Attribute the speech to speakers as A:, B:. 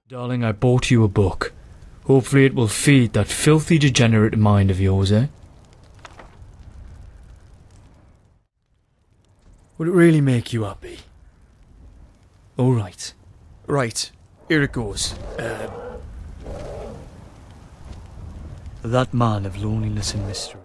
A: Darling, I bought you a book. Hopefully it will feed that filthy degenerate mind of yours, eh? Would it really make you happy? Alright. Right, here it goes. That man of loneliness and mystery.